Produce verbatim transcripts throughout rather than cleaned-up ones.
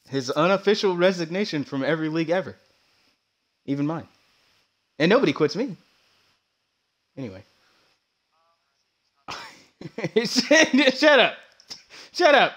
His unofficial resignation from every league ever. Even mine. And nobody quits me. Anyway. Shut up. Shut up.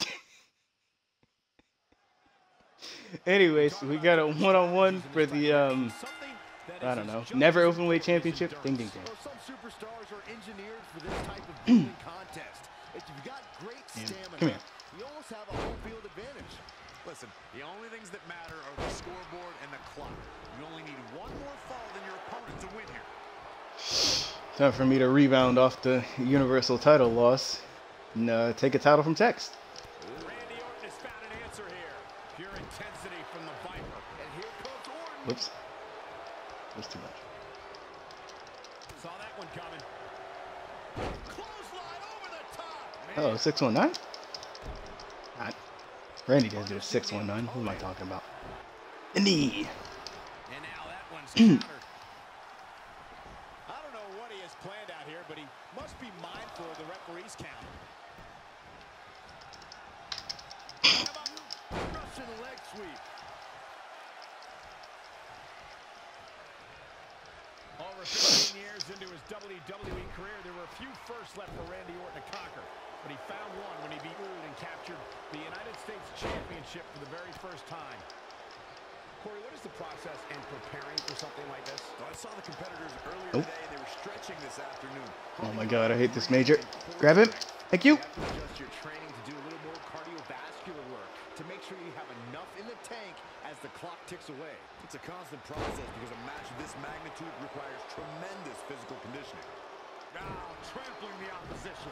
Anyways, we got a one-on-one for the, um, I don't know, never openweight championship. Ding, ding, ding. Some superstars are engineered for this type of grueling contest. If you've got great stamina, come here. you almost have a home field advantage. Listen, the only things that matter are the scoreboard and the clock. You only need one more fall than your opponent to win here. Time for me to rebound off the Universal title loss and uh, take a title from Tex. Randy Orton has found an answer here. Pure intensity from the Viper. And here comes Orton. Whoops. That's too much. Saw that one coming. Clothesline over the top. Oh, six one nine? God. Randy doesn't do a six one nine. What am I talking about? The knee. And now that one's countered. I don't know what he has planned out here, but he must be mindful of the referee's count. Russian leg sweep. Over fifteen years into his W W E career, there were a few firsts left for Randy Orton to conquer. But he found one when he beat Orton and captured the United States Championship for the very first time. Corey, what is the process in preparing for something like this? Well, I saw the competitors earlier Nope. today. They were stretching this afternoon. Oh my god, I hate this major. Grab him. Thank you. You have to adjust your training to do a little more cardiovascular work to make sure you have enough in the tank as the clock ticks away. It's a constant process because a match of this magnitude requires tremendous physical conditioning. Now trampling the opposition.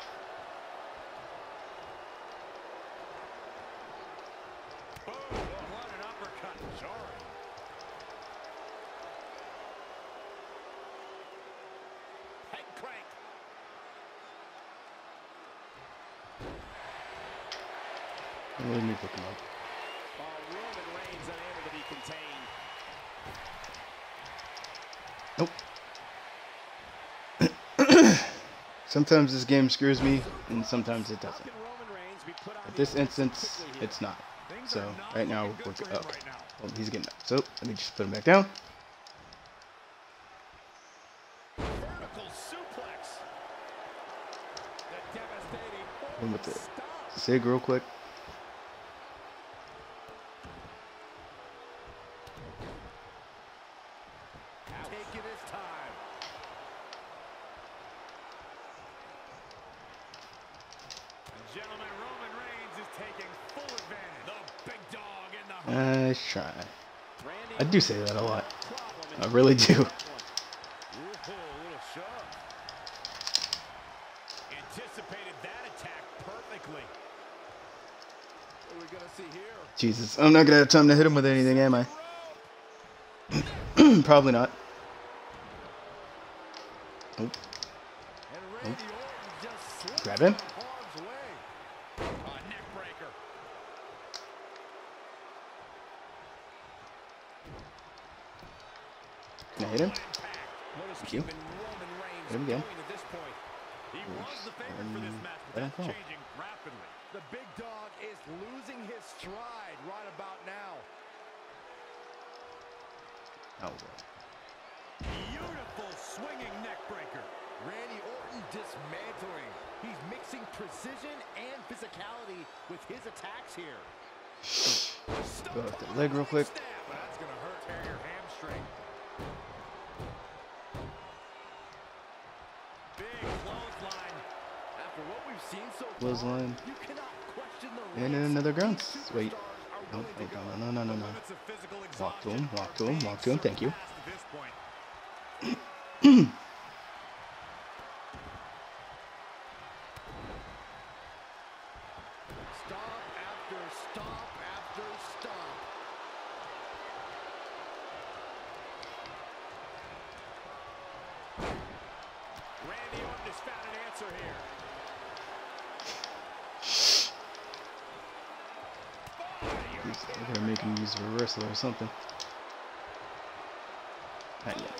Oh, what an uppercut. Sorry. Head crank. Let me pick him up. While Roman Reigns unable to be contained. Nope. Sometimes this game screws me, and sometimes it doesn't. At this instance, it's not. So, right now, we're good. Okay. Well, he's getting up. So, let me just put him back down. Vertical suplex. The devastating. Hit him with the sig real quick. Taking his time. Gentlemen, Roman Reigns is taking full advantage. The big dog in the Nice try. I do say that a lot. I really do. Ooh, little shove. Anticipated that attack perfectly. What are we going to see here? Jesus, I'm not gonna have time to hit him with anything, am I? Probably not. Nope. And Randy Orton just slipped Grab him. harm's way. A neck breaker. Can I hit him? What is Thank you. keeping Roman Reigns Hit him again. going at this point? He was the favorite for this match, but Let him that's go. changing rapidly. The big dog is losing his stride right about now. Oh, well. Beautiful swinging neck breaker. Randy Orton dismantling. He's mixing precision and physicality with his attacks here. Go off the leg real quick. Snap. That's going to hurt tear your hamstring. Big clothesline. After what we've seen so far, Clothesline. you cannot question the And then lengths another these ground. superstars Wait. are No, willing to wait, go. no, no, no, no, no. Limits of physical Walk to him, exhaustion walk to are him, being walk to him. Thank you. surpassed at this point. Stop after stop after stop. Randy Orton has found an answer here. They're gonna make him use reversal or something. Not yet.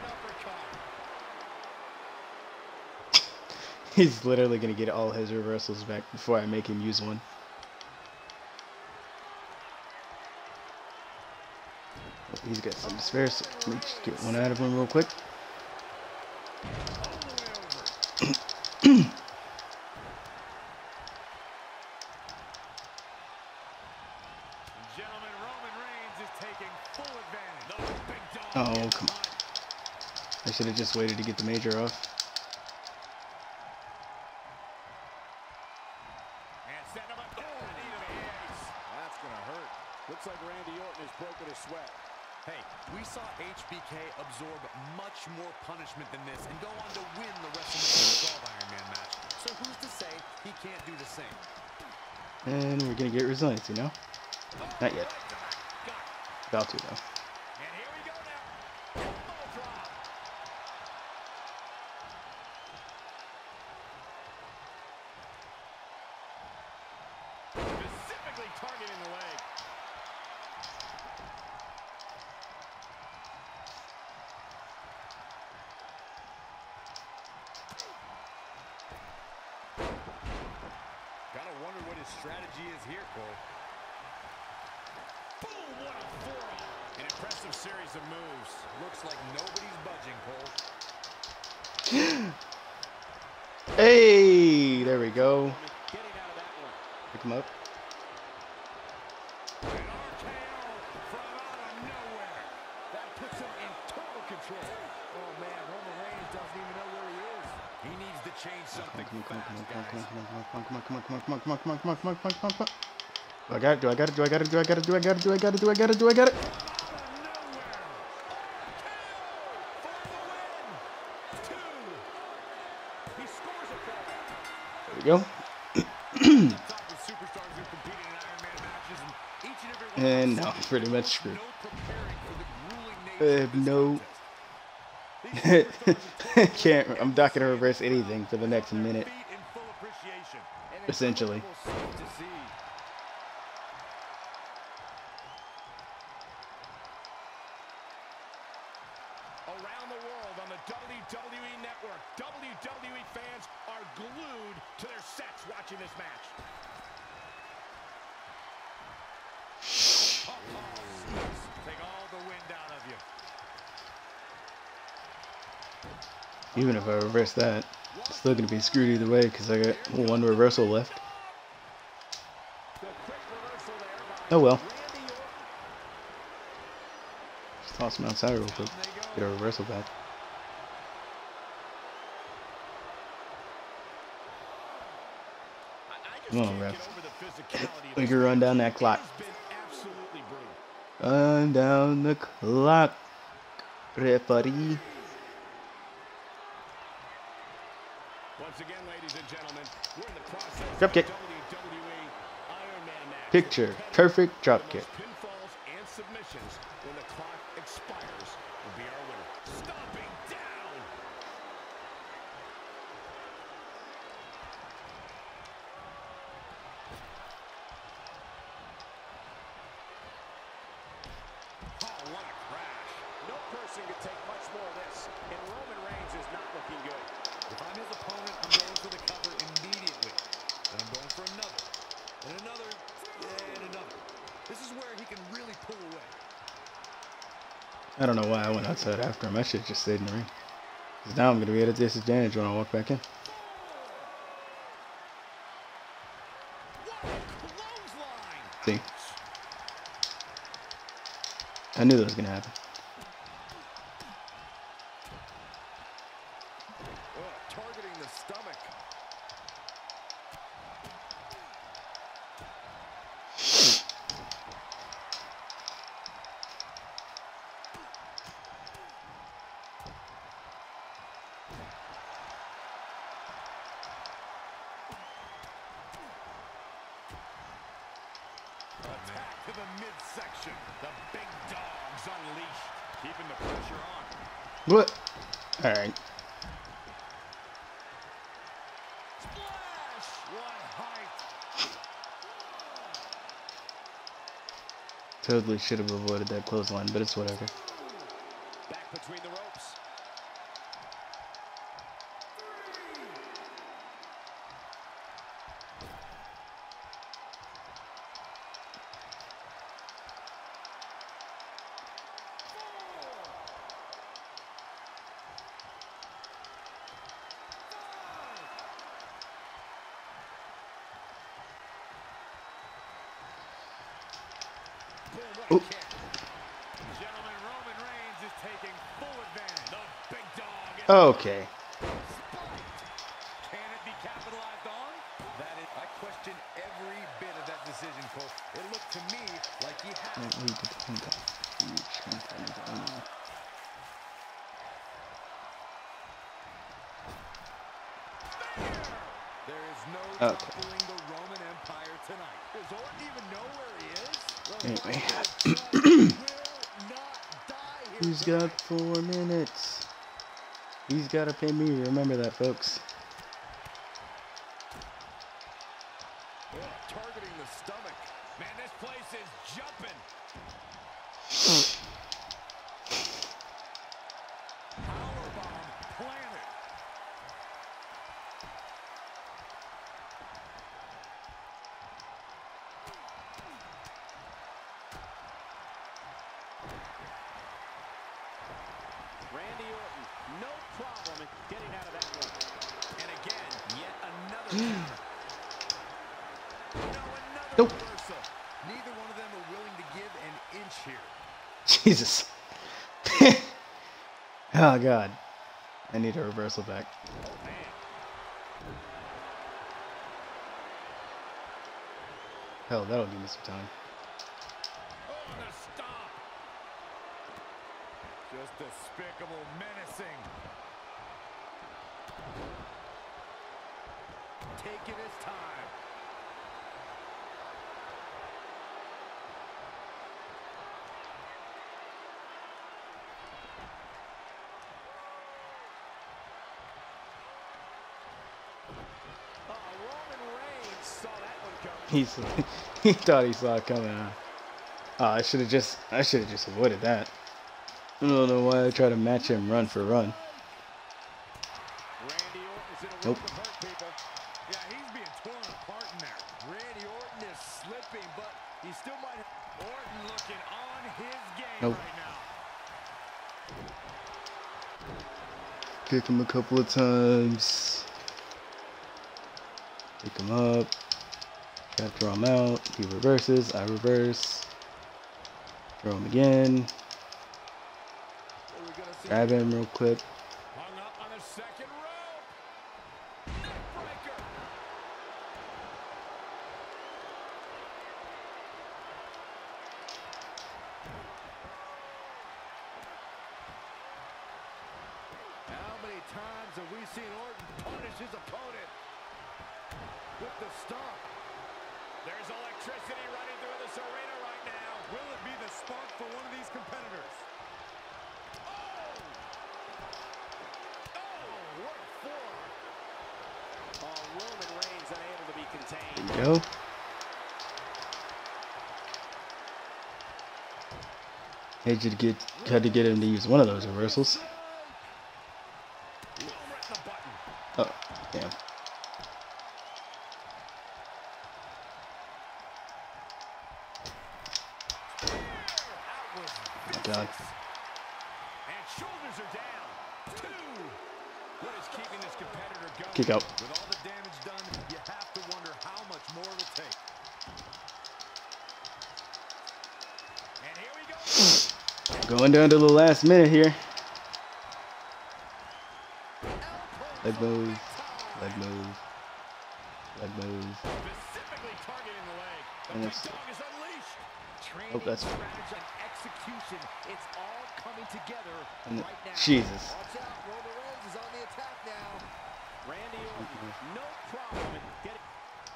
He's literally gonna get all his reversals back before I make him use one. He's got some spare, so let me just get one out of him real quick. Oh, come on. I should have just waited to get the major off. That's going to hurt. Looks like Randy Orton has broken a sweat. Hey, we saw H B K absorb much more punishment than this and go on to win the WrestleMania twelve Iron Man match. So who's to say he can't do the same? And we're going to get resilience, you know? Not yet. About to, though. And here we go now. Elbow drop. Specifically targeting the leg. Gotta wonder what his strategy is here, Cole. Boom, what a forearm. An impressive series of moves. Looks like nobody's budging, Cole. Hey, there we go. Getting out of that one. Pick him up. An R K O from out of nowhere. That puts him in total control. Oh, man, Roman Reigns doesn't even know where he is. He needs to change something Come on, come on, come on, fast, come on, guys. come on, come on, come on, come on, come on, come on, come on, come on, come on, come on, come on, come on. Do I got it? Do I got it? Do I got it? Do I got it? Do I got it? Do I got it? Do I got it? Do I got it? There we go. And now pretty much screwed. I have no. Can't. I'm not gonna reverse anything for the next minute. Essentially. Around the world on the W W E Network, W W E fans are glued to their sets watching this match. Oh, oh, take all the wind out of you. Even if I reverse that, it's still gonna be screwed either way because I got one reversal left. Oh well. Just toss him outside real quick. Get a reversal back. Come on, ref. We can run down that clock. Run down the clock, referee. Once again, ladies and gentlemen, we're in the process Drop kick. of W W E Iron Man match. Picture perfect drop kick. Pinfalls and submissions when the clock expires will be our winner. Stomping down. Oh, what a crash. No person could take much more of this. And Roman Reigns is not looking good. If I'm his opponent, I'm going for the cover immediately. Then I'm going for another, and another, and another. This is where he can really pull away. I don't know why I went outside after him. I should have just stayed in the ring. Because now I'm going to be at a disadvantage when I walk back in. See? I knew that was going to happen. Oh, targeting the stomach. Attack to the midsection. The big dogs unleashed. Keeping the pressure on. What? Alright. Splash! What height! Totally should have avoided that clothesline, but it's whatever. Back between the ropes. Oh. Gentlemen, Roman Reigns is taking full advantage. The big dog. Okay. Can it be capitalized on? That is, I question every bit of that decision, Cole. It looked to me like he had. There is no Okay. toppling the Roman Empire tonight. Does Orton even know where he is? Anyway. Will not die here. He's got four minutes. He's got to pay me. Remember that, folks. Oh, targeting the stomach. Man, this place is jumping. Powerbomb planted. Randy Orton, no problem in getting out of that one. And again, yet another counter. No, another Nope. reversal. Neither one of them are willing to give an inch here. Jesus. Oh, God. I need a reversal back. Oh, man. Hell, that'll give me some time. Oh, the stomp. Just despicable, menacing. Taking his time. Oh, Roman Reigns saw that one coming. He's, he thought he saw it coming. Huh? Oh, I should have just, I should have just avoided that. I don't know why I try to match him run for run. Randy Orton is in a Nope. world of hurt, people. Yeah, he's being torn apart in there. Randy Orton is slipping, but he still might have. Orton looking on his game Nope. right now. Kick him a couple of times. Pick him up. Try to throw him out. He reverses. I reverse. Throw him again. Grab him real quick. Hung up on the second rope. Neckbreaker. How many times have we seen Orton punish his opponent with the stomp? There's electricity running through this arena right now. Will it be the spark for one of these competitors? Oh! Oh, what a forearm. Oh, Roman Reigns unable to be contained. There you go. Had you to get, had to get him to use one of those reversals. Boom right in the button. Oh, damn. That was Oh, God. vicious. And shoulders are down. Two. What is keeping this competitor going? Kick out. With all the damage done, you have to wonder how much more it'll take. And here we go. Going down to the last minute here. Leg move. Leg move. Leg move. Specifically targeting the leg. The And big it's- dog is unleashed. Training, Oh, that's- strategy, and execution. It's all coming together And right now. Jesus. Watch out, Roman Reigns is on the attack now. Randy Orton, no problem in getting.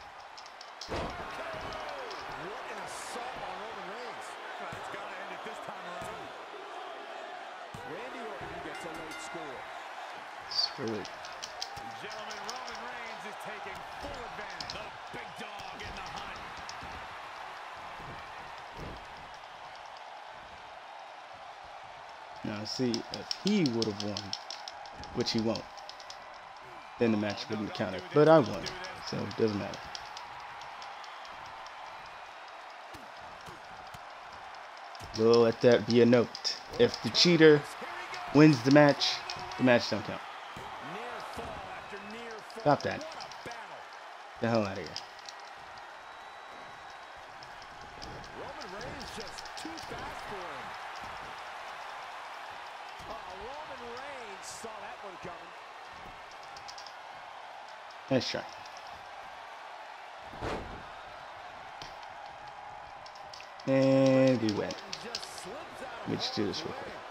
What an assault on Roman Reigns. Well, it's got to end it this time around. Randy Orton gets a late score. Screw it. Gentlemen, Roman Reigns is taking full advantage. The big dog in the hunt. Now, see, if he would have won, which he won't, then the match wouldn't count it. But I won, so it doesn't matter. We'll let that be a note. If the cheater wins the match, the match don't count. Near fall after near fall. Stop that. What a battle. The hell out of here. Roman Reigns just too fast for him. Oh, Roman Reigns saw that one coming. Nice try. And we win. Let me just do this real quick.